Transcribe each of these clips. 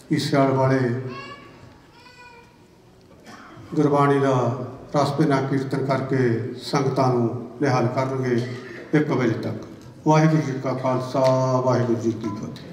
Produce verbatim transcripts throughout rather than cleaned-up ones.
ईसियाल वाले गुरबाणी का रस बिना कीर्तन करके संगतां नूं निहाल करनगे एक बजे तक। वाहिगुरू जी का खालसा वाहिगुरू जी की फतेह।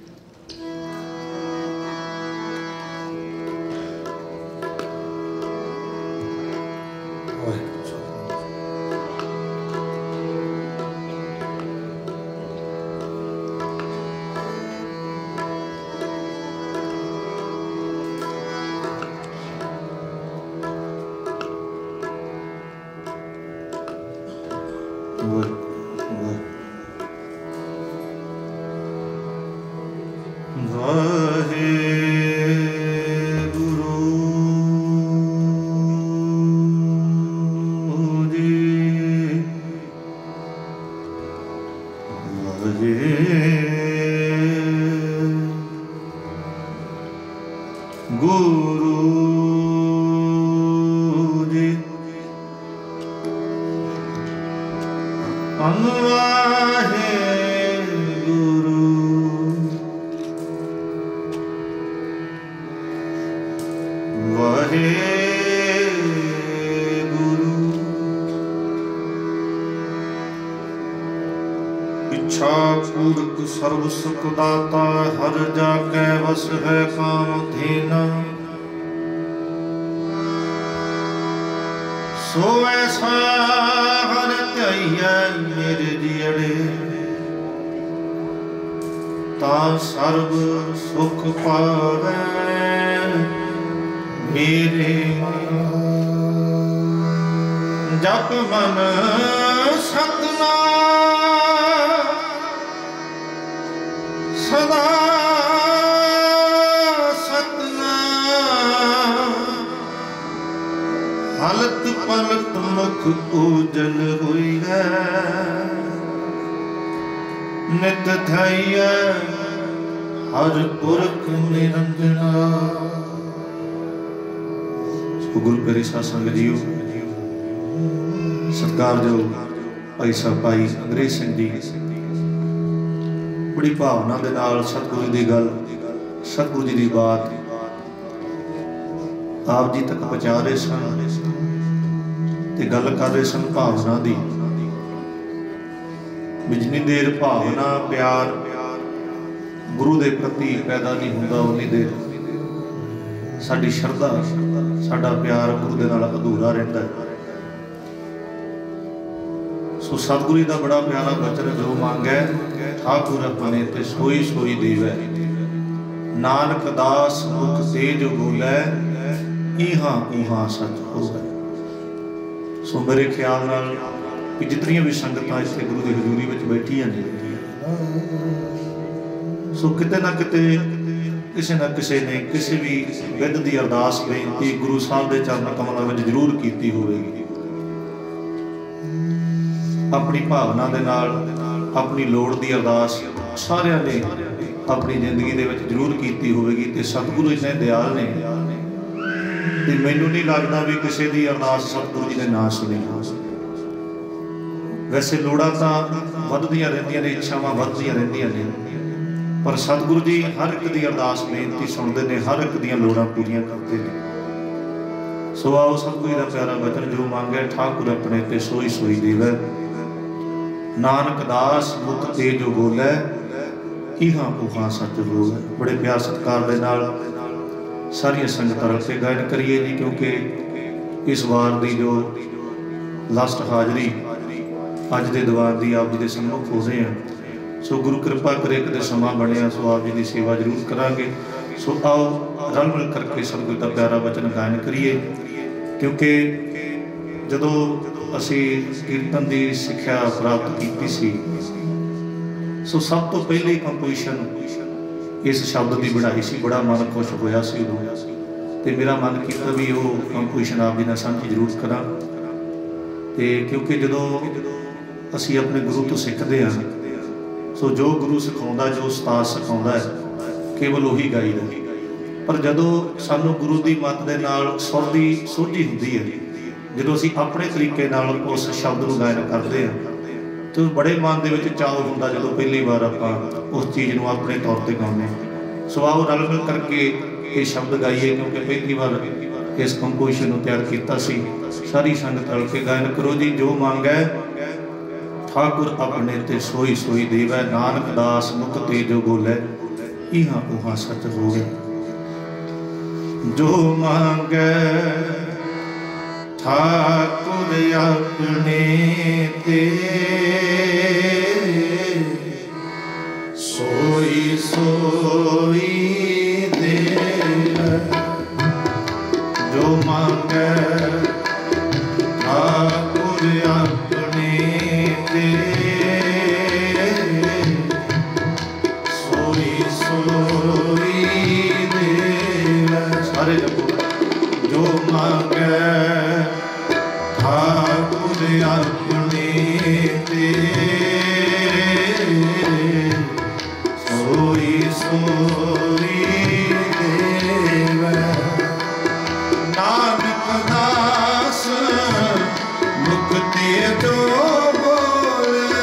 सर्व सुख दाता हर जाके वस है काम धीना। सो ऐसा हर ध्याइयै मेरे जियड़े ता सर्व सुख पावै मेरे। जप मन सतनाम सदा सतनाम। हलत पलत मुख पूजन हुई है नित ध्याइयै हर पुरख निरंजना। गुरु प्यारे साध संगत जीओ, सत्कार जो भाई साहब भाई अंग्रेज सिंह जी बड़ी भावना दे नाल सतगुरु की गल सतगुरु जी की बात आप जी तक पहुँचा रहे सन ते गल कर रहे सन भावना की। जितनी देर भावना प्यार गुरु के प्रति पैदा नहीं होता उन्नी देर साडी शरधा साडा प्यार गुरु दे नाल अधूरा रहिंदा है। सो सतगुरु का बड़ा प्यारा वचन जो मांगे ठाकुर अपने ते सोई सोई देवै। नानक दास मुख से जो बोलै इहां उहां सच होवै। सो मेरे ख्याल नाल कि जितनियां भी संगतां इत्थे गुरु की हजूरी विच बैठियां ने सो किते ना किते किसी ना किसी ने किसी भी विध की अरदास बेनती गुरु साहब के चरण कमलों में जरूर की होगी। अपनी भावना के नाल अपनी लोड़ की अरदास सारिया ने अपनी जिंदगी दे विच जरूर की होगी। तो सतगुरु इन्ने दयाल ने ते मैनू नहीं लगता भी किसी की अरदास सतगुरु जी ने ना सुनी। वैसे लोड़ां तां वधदियां रहिंदियां ने, इच्छावां वधदियां रहिंदियां ने, पर सतगुरु जी हर एक की अरदास बेनती सुनते हैं, हर एक दी लोड़ां पूरियां करते हैं। सो आओ सतगुरु का प्यारा वचन जो मांगे ठाकुर अपने ते सोई सोई देवै। नानक दास मुख ते जो बोलै इहां उहां सच होवै। बड़े प्यार सत्कार दे नाल सारियां संगतां रल के गायन करिए जी, क्योंकि इस बार की जो लास्ट हाजरी अज के दीवार की आप जी के सम्मुख हो रहे हैं। सो गुरु कृपा करे कि समा बनया सो आप जी की सेवा जरूर करांगे। सो आओ रल मिल करके सतगुरु का प्यारा वचन गायन करिए, क्योंकि जदों असी कीर्तन की सिक्ख्या प्राप्त की सी सो सब तो पहले कंपोजिशन इस शब्द की बढ़ाई सी। बड़ा मन खुश होया सी उदों ते मेरा मन किया भी वो कंपोजिशन आप जी नाल साझी जरूर करा। ते क्योंकि जदों असी अपने गुरु तो सिखते हैं सो जो गुरु सिखाउंदा जो उस्ताद सिखाउंदा है केवल उही गाईदा, पर जदों सानू गुरु की मत दे नाल सुर की सोझी हुंदी है, जदों असी अपने तरीके नाल उस शब्द नूं गायन करते हैं तो बड़े मन दे विच चाव हुंदा जदों पहली बार आपां उस चीज़ नूं अपने तौर पर गाउने। सो आओ रल मिल करके ये शब्द गाइए, क्योंकि पहली बार इस कंपोजिशन को तैयार किया सी। सारी संगत रल के गायन करो जी। जो मांगै ठाकुर अपने ते सोई सोई देवै, नानक दास मुख ते जो बोलै, इहा उहा सच होवे। जो मांगै ठाकुर अपने ते सोई सोई देवै। जो मांगै ठाकुर अपने ते सोई सोई देवै। सारे जपो। जो मांगै ठाकुर अपने ते सोई सोई देवै। नानक दास मुख ते जो बोलै,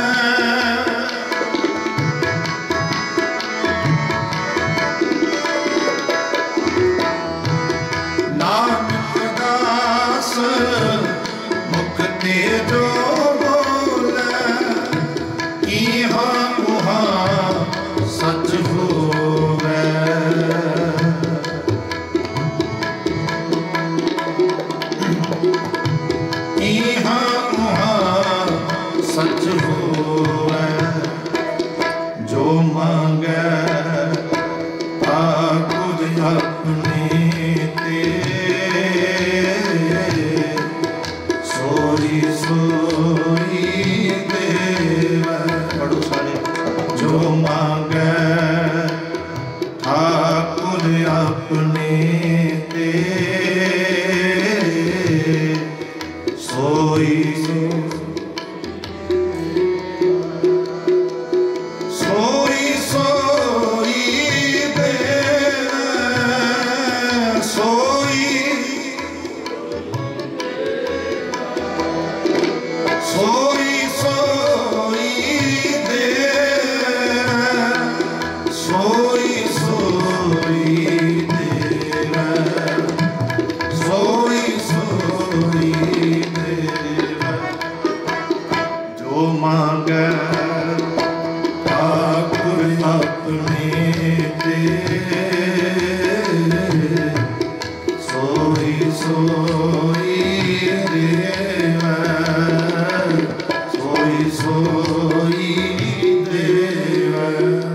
नानक दास मुख ते जो बोलै, इहा उहा सच होवै। इहा उहा सच होवै। जो मांगै ठाकुर अपने ते सोई सोई देवै। पढ़ो सारे। जो मांगै ठाकुर अपने ते सोई सोई सोई देवै। सोई सोई सोई देवै। सोई सोई देवै। सोई सोई देवै। जो मांगै ठाकुर अपने ते सोई सोई देवै। सोई सोई देवै।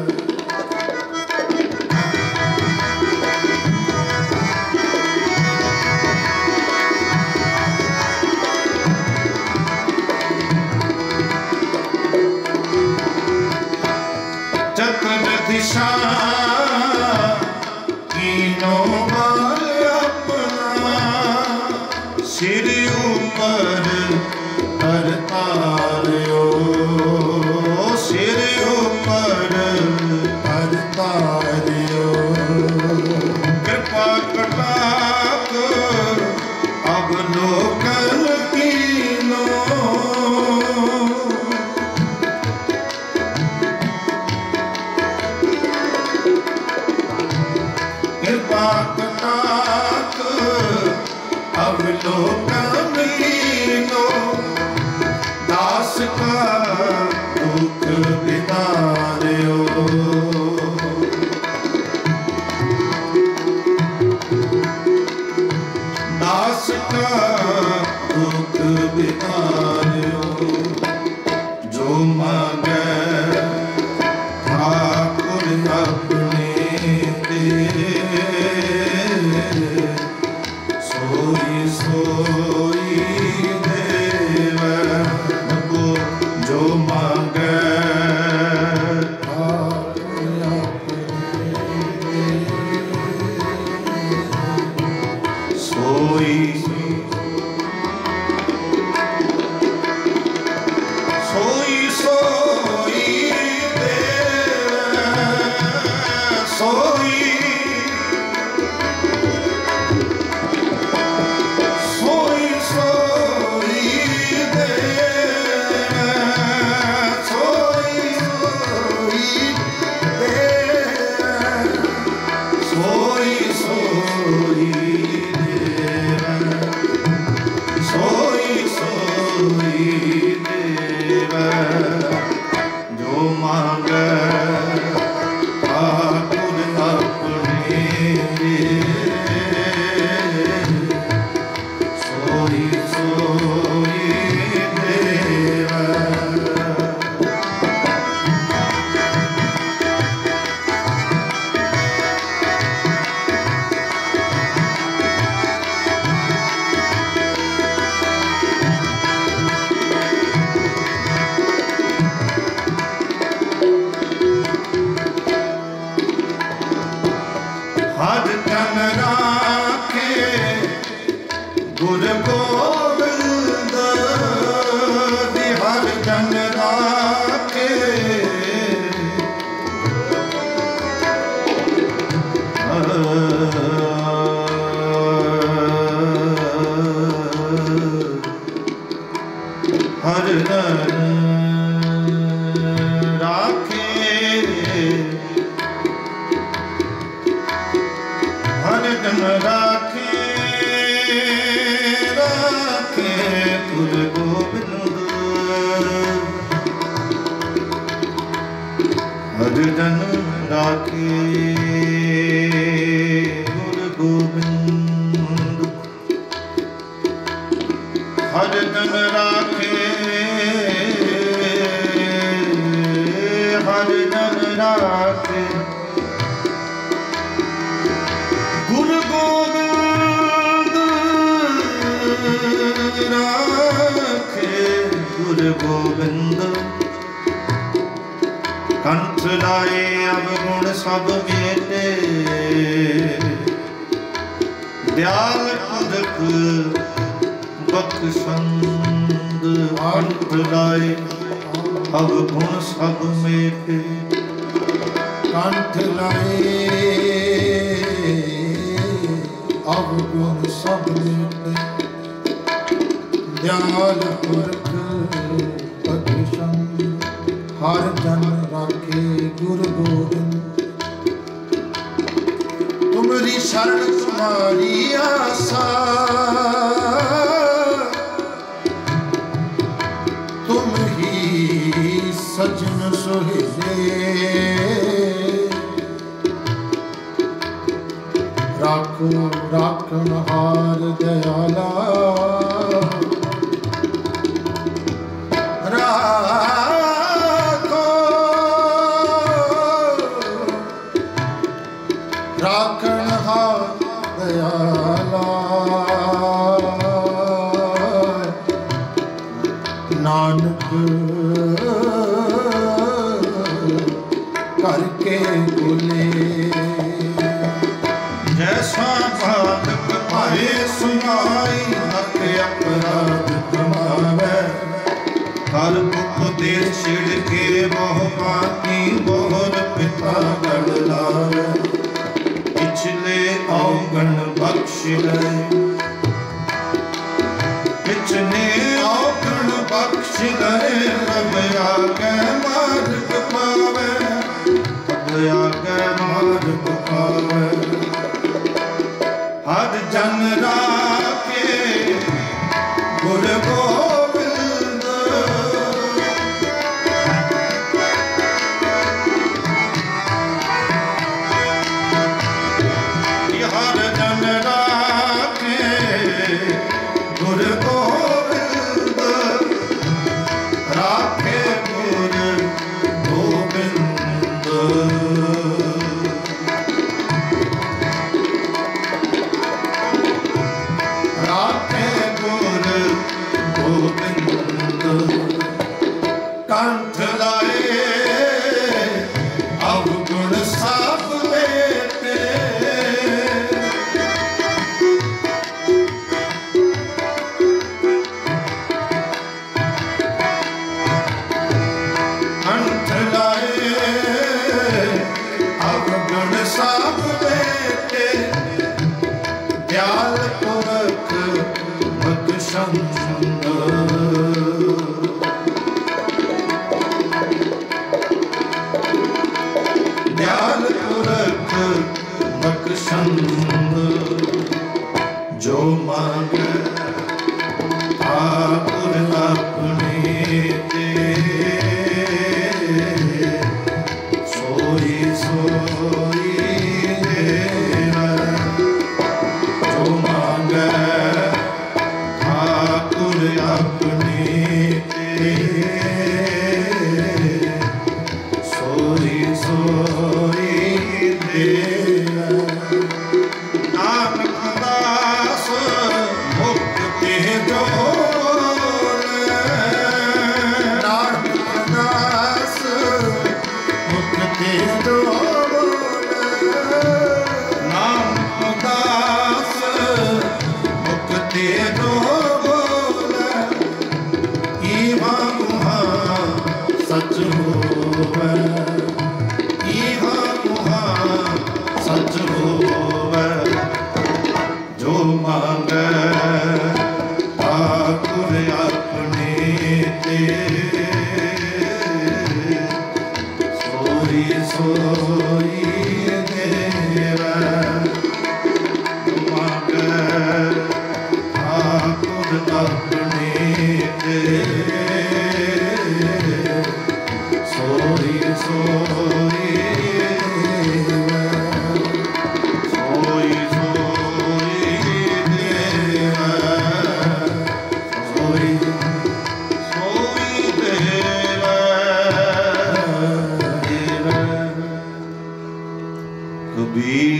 चतुर दिशा कीनो बल अपना, सिर ऊपर कर तारियो। सिर ऊपर कर तारियो। कृपा कटाक अवलोकन कीनो, कृपा कटाक अवलोकन कीनो। दास का दुख बिदारियो। दास का दुख बिदारियो। जो मांगै ठाकुर अपने ते सोई सोई देवै। जो मांगै सोई हर जन राखे गुर गोबिंद दी हर जन राखे हर जन राखे हर जन राखे राखे गुर गोबिंद हर जन राखे गुर गोबिंद हर जन राखे हर जन राखे गुर गोबिंद राखे गुर गोबिंद कंठ लाए अवगुण सब मेटे दयाल पुरख बख्शंद कंठ लाए अवगुण सब मेटे कंठ लाए अवगुण सब मेटे दयाल पुरख बख्शंद हर जन राखे गुर गोबिंद तुमरी शरण तुम्हारी आसा तुम ही सजन सोहेले राखो राखन हार दयाला राखो राखन हार दयाला नानक करके बोले जैसा बालक पाए सुनाई हक अपराध कमावे हर उपदेश छिड़ के मोह पाती बोहर पिता गढ़ लावे पिछले औगण बख्श ले पिछले औगण बख्श ले रब आगे मार्ग पावे रब आगे मार्ग पावे हर जन राखे गुर गोबिंद हर जन राखे गुर गोबिंद राखे गुर गोबिंद राखे गुर गोबिंद कंठ लाए अवगुण सब मेटे कंठ लाए अवगुण सब मेटे दयाल पुरख बख्शंद दयाल पुरख बख्शंद जो मांगे ठाकुर अपने ते सोई सोई देवे जो मांगे ठाकुर अपने ते सोई सोई देवे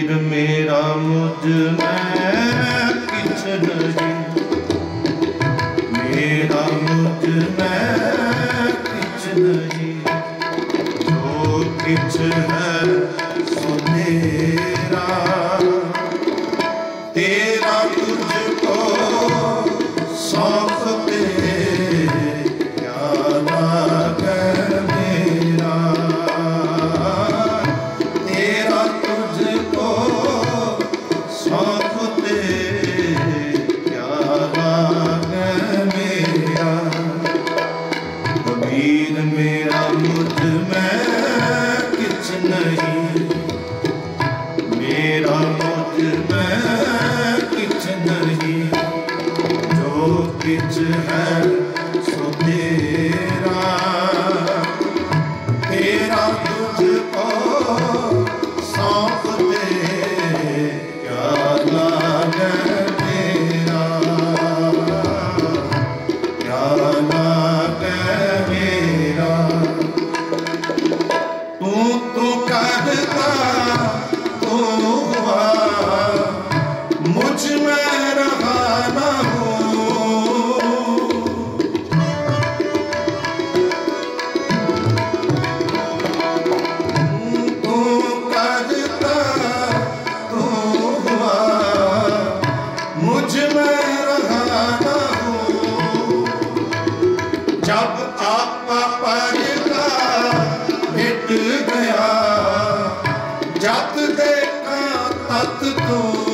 कबीर मेरा मुझ में किछ नहीं, मेरा मुझ में किछ नहीं, जो किछ है सो तेरा, तेरा तुझको सौंप दे क्या लागे मेरा, तेरा तुझको सौंप दे क्या लागे मेरा। कबीर मेरा मुझ में किछ नहीं, मेरा मुझ में किछ नहीं, जो किछ है सो तेरा, तेरा तुझको सौंप दे क्या लागे मेरा, क्या लागे मेरा। तू तू करता तू हुआ, मुझ में रहा न हो, तू करता तू हुआ, मुझ में रहा न हो। जब आपा परदा मिट गया, जब देखा तत तू,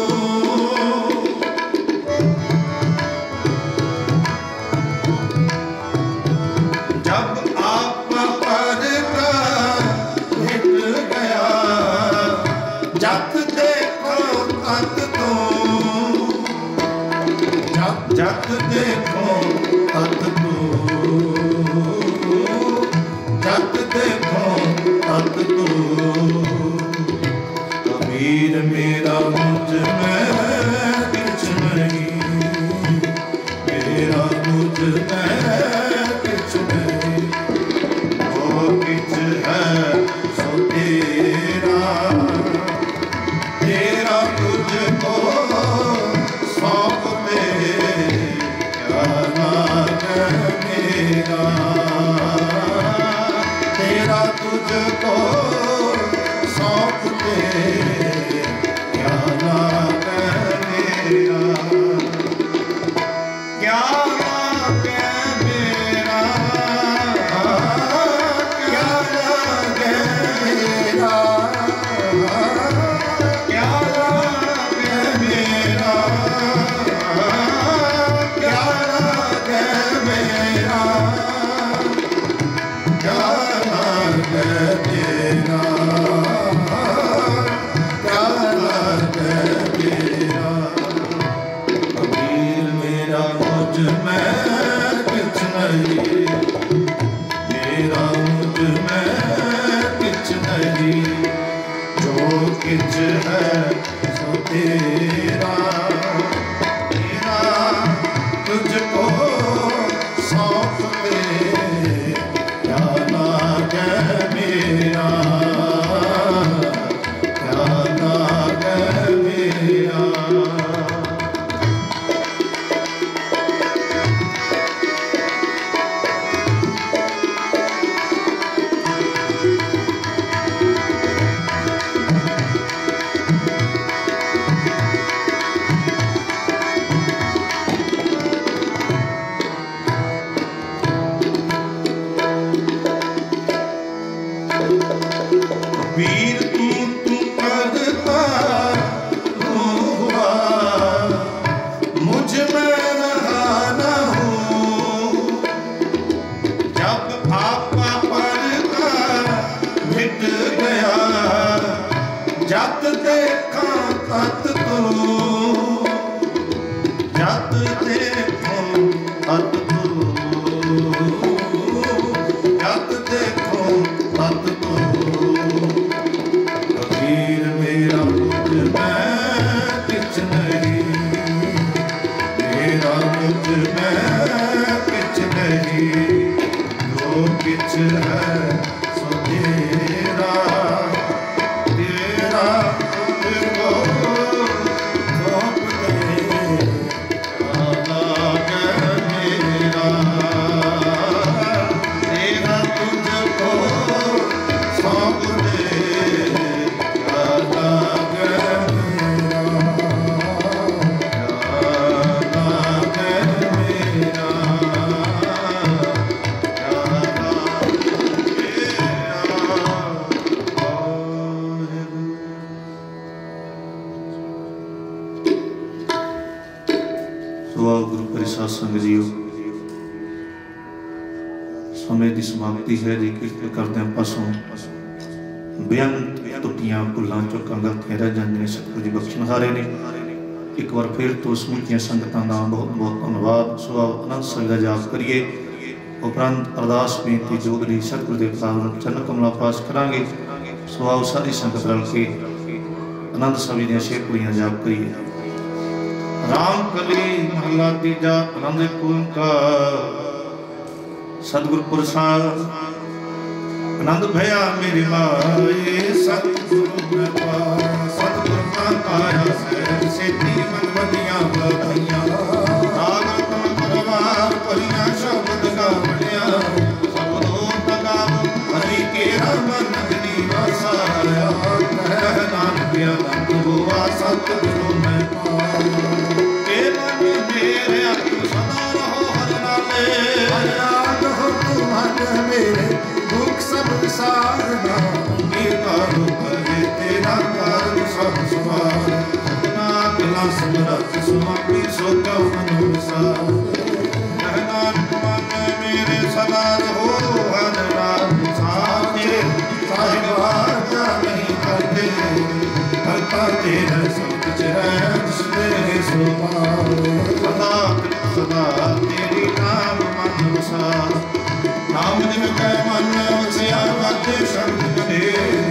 जब आपा परदा मिट गया, जब देखो तत तू, जब जब देखो तत तू, जब देखो तत तू। कबीर मेरा मुझ में किछ नहीं, मेरा मुझ में किछ नहीं, वो किछ है सो तेरा, तेरा तुझको सौंप दे क्या लागे मेरा, तेरा तुझको सौंप दे क्या लागे मेरा, क्या लागे मेरा, क्या लागे मेरा, क्या लागे मेरा, क्या लागे मेरा, क्या लागे मेरा, क्या लागे मेरा। कबीर मेरा मुझ में किछ नहीं, मेरा मुझ में किछ नहीं, जो किछ है सो तेरा, तेरा तुझको सौंप दे क्या लागे मेरा, क्या लागे मेरा। कबीर तू तू करता तू हुआ, मुझ में रहा न हो। जब आपा परदा मिट गया, जब देखा तत तू, जब देखो तत तू, जब देखो तत तू। कबीर मेरा मुझ में किछ नहीं, मेरा मुझ में किछ नहीं, जो किछ है सो तेरा, तेरा तुझको ਸੋ ਆਓ ਗੁਰੂ ਪਿਆਰੇ ਸਾਧ ਸੰਗਤ ਜੀਓ, ਸਮੇਂ ਦੀ ਸਮਾਪਤੀ ਹੈ ਜੀ। ਕਿਰਤ ਕਰਦੇ ਹਾਂ ਪਾਸੋਂ ਬੇਅੰਤ ਟੁੱਟੀਆਂ ਭੁੱਲਾਂ ਚੁੱਕਾਂ ਗਲਤੀਆਂ ਰਹਿ ਜਾਂਦੀਆਂ ਨੇ, ਸਤਿਗੁਰੂ ਜੀ ਬਖਸ਼ਣਹਾਰੇ ਨੇ। ਇੱਕ ਵਾਰ ਫਿਰ ਤੋਂ ਸਮੁੱਚੀਆਂ ਸੰਗਤਾਂ ਦਾ ਬਹੁਤ ਬਹੁਤ ਧੰਨਵਾਦ। ਸੋ ਆਓ ਅਨੰਦ ਸਾਹਿਬ ਦਾ ਜਾਪ ਕਰੀਏ। ਉਪਰੰਤ ਅਰਦਾਸ ਬੇਨਤੀ ਜੋਗ ਲਈ ਸਤਿਗੁਰੂ ਦੇ ਪਾਵਨ ਚਰਨ ਕਮਲਾਂ ਪਾਸ ਕਰਾਂਗੇ। ਸੋ ਆਓ ਸਾਰੀ ਸੰਗਤ ਰਲ ਕੇ ਆਨੰਦ ਸਾਹਿਬ ਦੀਆਂ ਛੇ ਪੂਰੀਆਂ ਜਾਪ ਕਰੀਏ। ਰਾਮ ਕਲੀ ਮਹਲਾ ਤੀਜਾ ਆਨੰਦ ਓੰਕਾਰ। ਸਤਿਗੁਰ ਪ੍ਰਸਾਦ ਆਨੰਦ ਭਇਆ ਮੇਰੀ ਮਾਏ, ਸਤਿਗੁਰੂ ਮੈਂ ਪਾਇਆ ਸਤਿਗੁਰ ਮੈਂ ਪਾਇਆ ਸਹਿ ਸੇਤੀ ਮਨ ਵਧੀਆਂ ਵਧਾਈਆਂ। ਰਾਗ ਤਨ ਪਰਵਾਰ ਭਰੀਆਂ ਸ਼ਬਦ ਗਾਵਣਿਆ, ਸਬਦੋ ਤਗਾਵ ਹਰੀ ਕੇਰਾ ਮਨ ਅਗਨੀ ਵਸਾਇਆ। ਕਹਿ ਨਾਨਕ ਅਨੰਦ ਹੋਆ ਸਤਿਗੁਰੂ ਮੈਂ ਪਾਇਆ। ਇਹ ਮਨ ਮੇਰੇ ਆਤਮ ਸਦਾ ਰਹੋ ਹਰਿ ਨਾਲੇ, ਯਾਦ ਹੋ ਤੂੰ ਮਨ ਮੇਰੇ ਦੁੱਖ ਸਭ ਵਿਸਾਰਨਾ। ਇਹ ਕਾਰੂ ਕਰੇ ਤੇਰਾ ਕਾਰਨ ਸਭ ਸਵਾਰ। ਨਾ ਕਿਲਾ ਸਮਰੱਥ ਸੁਆਮੀ ਸੋ ਕਉ ਮਨੁ ਵਿਸਾਰ। ਕਹਿ ਨਾਨਕ ਮਨ ਮੇਰੇ ਸਦਾ ਰਹੋ ਹਰਿ ਨਾਮ ਸਾਚੇ। ਸਾਹਿਬ ਆਜਾ ਨਹੀਂ ਕਰਦੇ ਕਰਤਾ ਤੇਰਾ ਸਭ ਕੁਛ ਹੈ ਜਿਸਨੇ ਸੁਭਾਵੇ। ਸਦਾ ਸਦਾ ਤੇਰੀ ਨਾਮ ਮਨ ਵਸਾਰ। ਨਾਮ ਜਿਨ ਕੈ ਮਨ ਵਸਿਆ ਵਾਜੇ ਸ਼ਬਦ ਕਰੇ।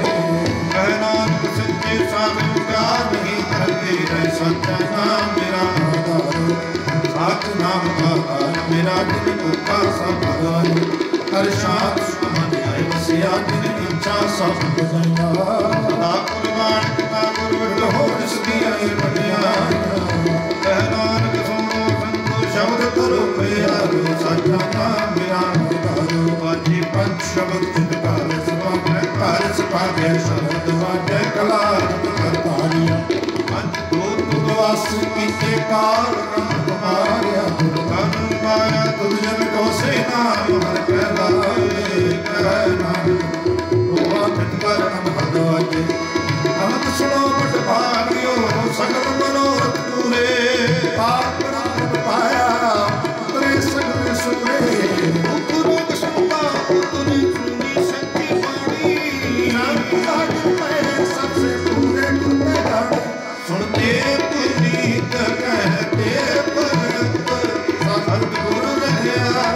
ਕਹਿ ਨਾਨਕ ਸੱਚੇ ਸਾਹਿਬ ਪਿਆਰ ਨਹੀਂ ਕਰਦੇ ਰਹਿ। ਸੱਚਾ ਨਾਮ ਮੇਰਾ ਆਧਾਰ, ਸੱਚ ਨਾਮ ਆਧਾਰ ਮੇਰਾ ਜਿਨ ਭੁੱਖਾ ਸਭ ਗਾਏ। ਹਰ ਸ਼ਾਂਤ ਸੁਮਨ ਆਏ ਵਸਿਆ ਜਿਨ ਇੱਛਾ ਸਭ ਬਜਾਇਆ। ਸਦਾ ਕੁਰਬਾਨ ਪਿਤਾ ਗੁਰ ਹੋ ਜਿਸ ਦੀ ਆਏ ਵਡਿਆਈਆਂ। ਕਹਿ ਨਾਨਕ ਸੁਣੋ ਸੰਤੋ ਸ਼ਬਦ ਕਰੋ ਪਿਆਰੋ। ਸੱਚਾ ਨਾਮ ਮੇਰਾ ਆਧਾਰ, ਵਾਜੇ ਪੰਜ ਸ਼ਬਦ ਜਿਨ ਘਰ ਸਭਾ ਘਰ ਸਭਾਗੇ ਸ਼ਬਦ ਵਾਜੇ ਕਲਾ ਕਰਤਾਰੀਆ। ਪੰਜ ਦੋ ਤੁਧ ਵਾਸ ਕੀਤੇ ਕਾਰ ਰੰਗ ਮਾਰਿਆ। ਕਨ ਪਾਇਆ ਤੁਧ ਜਨ ਕੋ ਸੇਨਾ ਹਰ ਕਹਿ ਲਾਏ। ਕਹਿ ਨਾਨਕ ਹੋਆ ਫਿਤ ਕਰ ਅਨਹਦ ਵਾਜੇ। ਅਨੰਦ ਸੁਣੋ ਬਟ ਭਾਗਿਓ ਸਗਲ ਮਨੋਰਥ ਪੂਰੇ। ਪਾਪ ਰਾਮ ਪਾਇਆ ਤਰੇ ਸਗਲ ਸੁਰੇ। ਉਪਰੋਕ ਸੁਣਦਾ ਉਤਰੀ ਸੁਣੀ ਸੱਚੀ ਬਾਣੀ। ਨਾਨਕ ਸਾਜਨ ਪਏ ਸਭ ਸੇ ਪੂਰੇ ਗੁਰਮੇ ਗਾਣੇ। ਸੁਣਤੇ ਪੁਨੀਤ ਕਹਤੇ ਭਗਤ। ਸਤਿਗੁਰ ਰਹਿਆ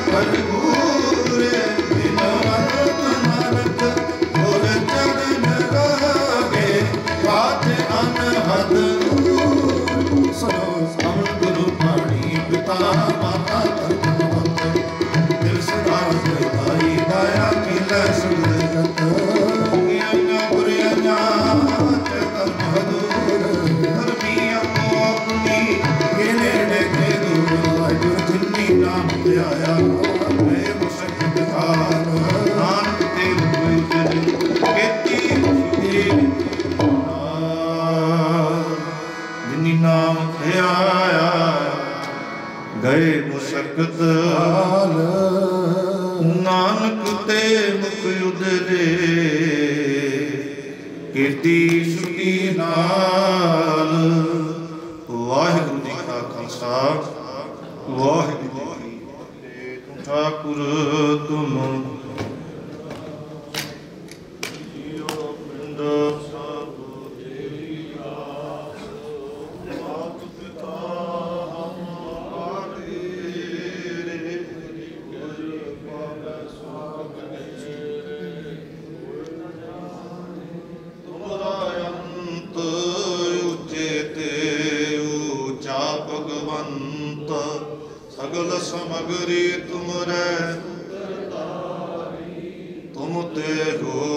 ਭਜਗੂਰੇ। ਬਿਨ ਅਨੰਤ ਨਾਨਕ ਗੁਰ ਚਰਨ ਲਾਗੇ। ਬਾਤ ਅਨਹਦ ਸੁਣੋ ਅਮਰ ਗੁਰੂ ਪਾਣੀ ਪਿਤਾ ਮਾਤਾ ਧਰਮਵੰਤ। ਦਿਲ ਸਦਾ ਭਾਈ ਦਇਆ ਕੀਲਾ ਸੁਰਗਤ। ਗਿਆਨਾ ਗੁਰਿਆਨਾ ਚਤਨ ਹਦੂਰ। ਧਰਮੀ ਆਪੋ ਆਪਣੀ ਇਹ ਨੇੜੇ ਕੇ ਦੂਰ। ਵਾਹਿਗੁਰੂ ਜਿਨੀ ਨਾਮ ਧਿਆਇਆ ਮੈਂ ਮੁਸਕਤ ਕਾਲ। ਨਾਨਕ ਤੇ ਕੋਈ ਜਨ ਕੀਤੀ ਮੁਕਤੀ। ਜਿਨੀ ਨਾਮ ਧਿਆਇਆ ਗਏ ਮੁਸਕਤ ਹਾਲ। ਨਾਨਕ ਤੇ ਮੁਖ ਉਦਰੇ ਕੀਤੀ ਸੁਖੀ ਨਾਲ। ਵਾਹਿਗੁਰੂ ਜੀ ਕਾ ਖਾਲਸਾ ਵਾਹਿਗੁਰੂ ਜੀ ਕੀ ਫਤਿਹ। ਠਾਕੁਰ ਤੁਮ ਜੀਓ ਪਿੰਡ ਸਭ ਤੇਰੀ ਆਸ। ਮਾਤ ਪਿਤਾ ਹਮਾਰੇ ਗੁਰ ਪਾਵੈ ਸੁਆਗਤ। ਤੁਮਰਾ ਅੰਤ ਉਚੇ ਤੇ ਊਚਾ ਭਗਵੰਤ। ਸਗਲ ਸਮਗਰੀ ਤੁਮਰੇ ਤੁਮ ਤੇ ਹੋ